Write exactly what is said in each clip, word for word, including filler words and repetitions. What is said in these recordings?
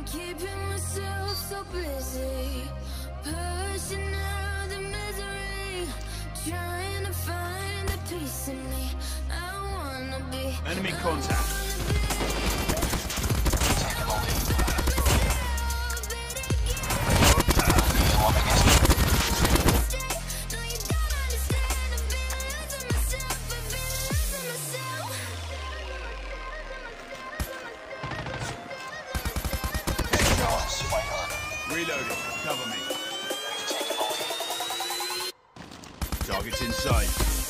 keeping myself so busy, pushing out the misery, trying to find a piece of me. I wanna be enemy contact. Reloading. Cover me. Target's in sight.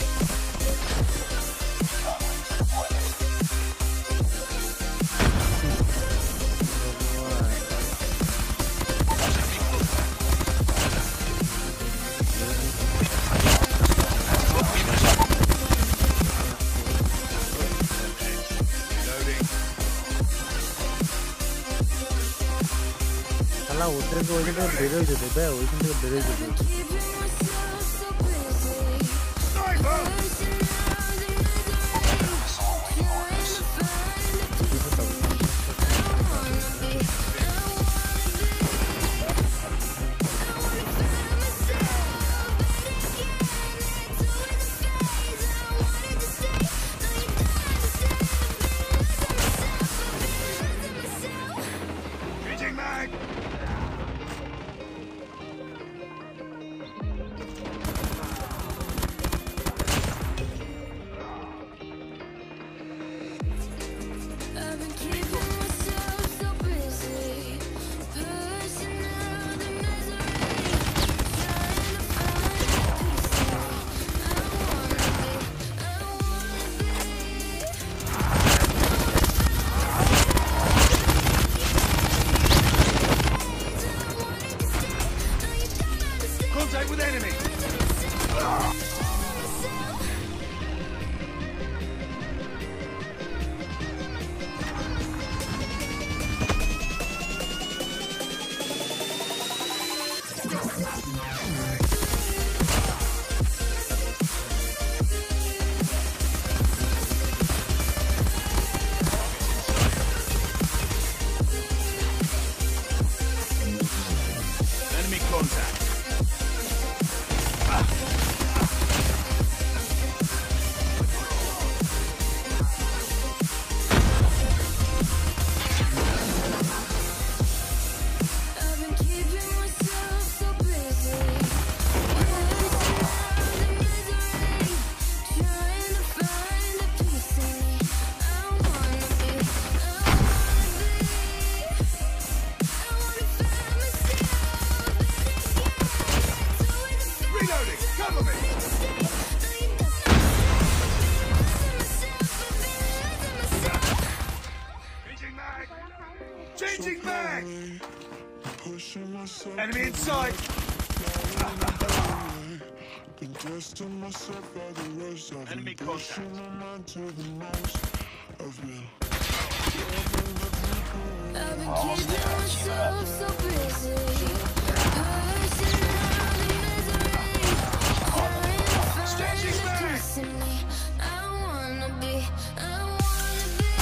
साला उतरे के वजह से barrel दे दे बे वैसे में बैरल दे दे Contact with enemy! Enemy contact. Reloading! Cover me! Changing mag! Changing mag! Enemy in sight! Enemy contact. I've been keeping myself so busy, pushing out the misery, trying to find a piece of me. I wanna be, I wanna be,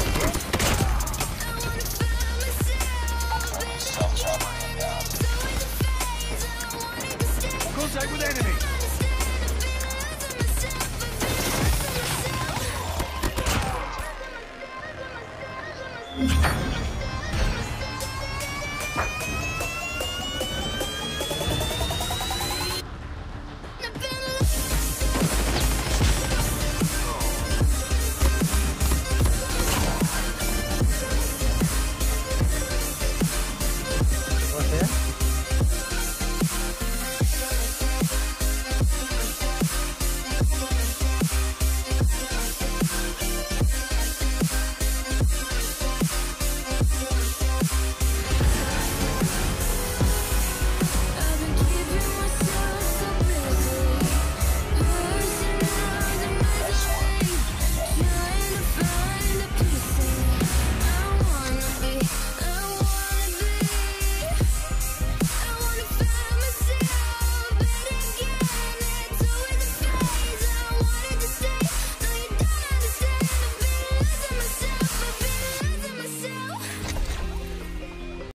I wanna find myself, so in the phase, I wanted to stay. Contact with enemy! Myself.